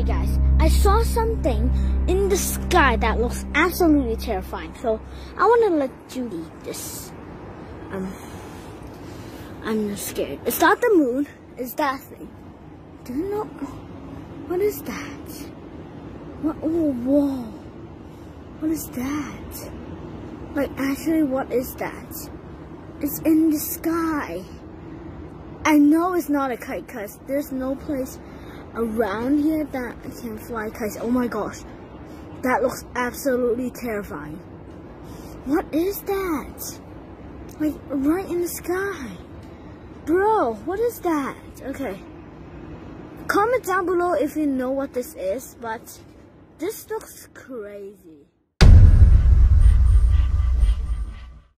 guys, I saw something in the sky that looks absolutely terrifying. So I want to let you read this. I'm scared. It's not the moon. It's that thing. Do you know what is that? What? Oh, whoa! What is that? Like, actually, what is that? It's in the sky. I know it's not a kite because there's no place around here that can fly kites. Oh my gosh, that looks absolutely terrifying. What is that? Like, right in the sky. Bro, what is that? Okay. Comment down below if you know what this is, but this looks crazy.